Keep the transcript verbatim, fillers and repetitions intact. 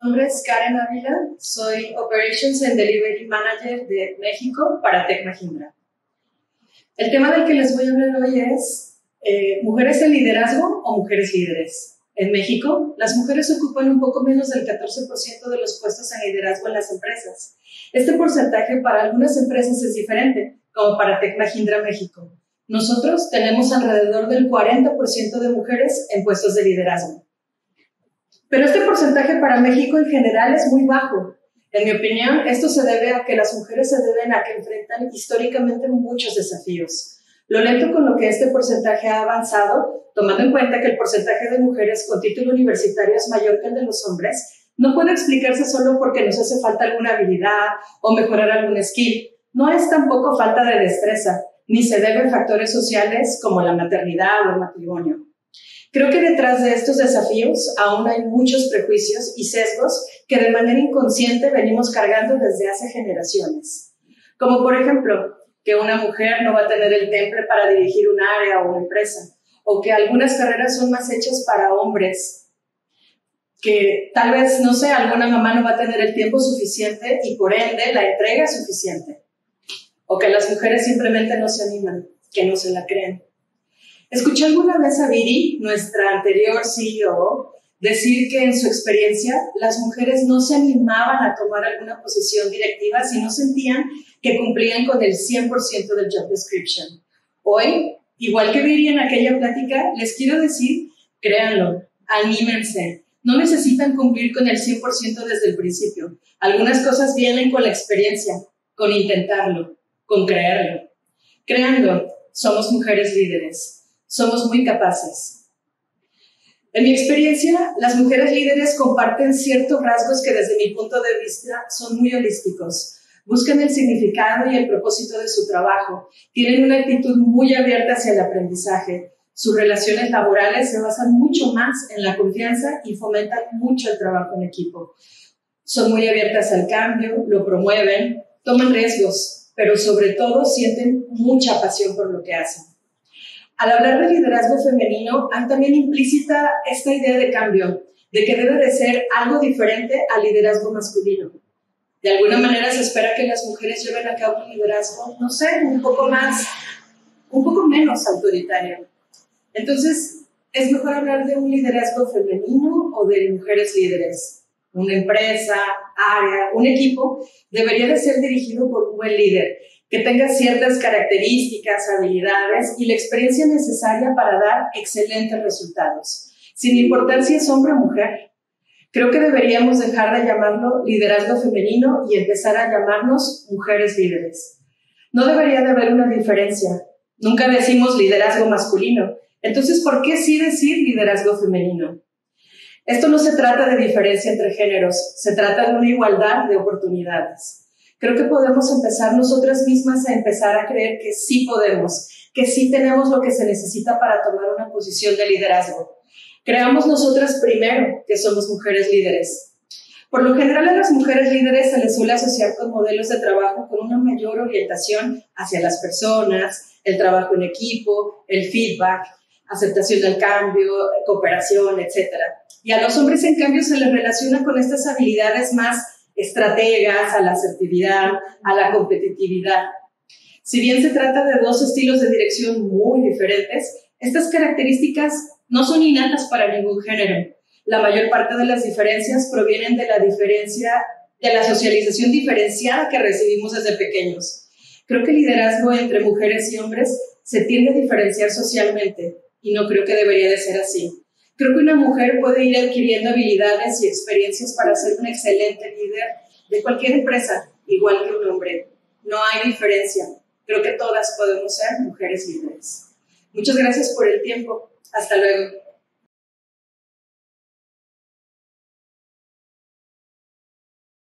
nombre es Karen Ávila, soy Operations and Delivery Manager de México para Tech Mahindra. El tema del que les voy a hablar hoy es eh, ¿mujeres en liderazgo o mujeres líderes? En México, las mujeres ocupan un poco menos del catorce por ciento de los puestos en liderazgo en las empresas. Este porcentaje para algunas empresas es diferente, como para Tech Mahindra México. Nosotros tenemos alrededor del cuarenta por ciento de mujeres en puestos de liderazgo. Pero este porcentaje para México en general es muy bajo. En mi opinión, esto se debe a que las mujeres se deben a que enfrentan históricamente muchos desafíos. Lo lento con lo que este porcentaje ha avanzado, tomando en cuenta que el porcentaje de mujeres con título universitario es mayor que el de los hombres, no puede explicarse solo porque nos hace falta alguna habilidad o mejorar algún skill. No es tampoco falta de destreza, ni se debe a factores sociales como la maternidad o el matrimonio. Creo que detrás de estos desafíos aún hay muchos prejuicios y sesgos que de manera inconsciente venimos cargando desde hace generaciones. Como por ejemplo, que una mujer no va a tener el temple para dirigir un área o una empresa, o que algunas carreras son más hechas para hombres, que tal vez, no sé, alguna mamá no va a tener el tiempo suficiente y por ende la entrega suficiente, o que las mujeres simplemente no se animan, que no se la creen. Escuché alguna vez a Viri, nuestra anterior C E O, decir que en su experiencia las mujeres no se animaban a tomar alguna posición directiva si no sentían que cumplían con el cien por ciento del job description. Hoy, igual que Viri en aquella plática, les quiero decir, créanlo, anímense. No necesitan cumplir con el cien por ciento desde el principio. Algunas cosas vienen con la experiencia, con intentarlo, con creerlo. Créanlo, somos mujeres líderes. Somos muy capaces. En mi experiencia, las mujeres líderes comparten ciertos rasgos que desde mi punto de vista son muy holísticos. Buscan el significado y el propósito de su trabajo. Tienen una actitud muy abierta hacia el aprendizaje. Sus relaciones laborales se basan mucho más en la confianza y fomentan mucho el trabajo en equipo. Son muy abiertas al cambio, lo promueven, toman riesgos, pero sobre todo sienten mucha pasión por lo que hacen. Al hablar de liderazgo femenino, hay también implícita esta idea de cambio, de que debe de ser algo diferente al liderazgo masculino. De alguna manera se espera que las mujeres lleven a cabo un liderazgo, no sé, un poco más, un poco menos autoritario. Entonces, ¿es mejor hablar de un liderazgo femenino o de mujeres líderes? Una empresa, área, un equipo debería de ser dirigido por un buen líder, que tenga ciertas características, habilidades y la experiencia necesaria para dar excelentes resultados, sin importar si es hombre o mujer. Creo que deberíamos dejar de llamarlo liderazgo femenino y empezar a llamarnos mujeres líderes. No debería de haber una diferencia. Nunca decimos liderazgo masculino. Entonces, ¿por qué sí decir liderazgo femenino? Esto no se trata de diferencia entre géneros, se trata de una igualdad de oportunidades. Creo que podemos empezar nosotras mismas a empezar a creer que sí podemos, que sí tenemos lo que se necesita para tomar una posición de liderazgo. Creamos nosotras primero que somos mujeres líderes. Por lo general a las mujeres líderes se les suele asociar con modelos de trabajo con una mayor orientación hacia las personas, el trabajo en equipo, el feedback, aceptación del cambio, cooperación, etcétera. Y a los hombres, en cambio, se les relaciona con estas habilidades más estrategas, a la asertividad, a la competitividad. Si bien se trata de dos estilos de dirección muy diferentes, estas características no son innatas para ningún género. La mayor parte de las diferencias provienen de la diferencia, de la socialización diferenciada que recibimos desde pequeños. Creo que el liderazgo entre mujeres y hombres se tiende a diferenciar socialmente y no creo que debería de ser así. Creo que una mujer puede ir adquiriendo habilidades y experiencias para ser un excelente líder de cualquier empresa, igual que un hombre. No hay diferencia. Creo que todas podemos ser mujeres líderes. Muchas gracias por el tiempo. Hasta luego.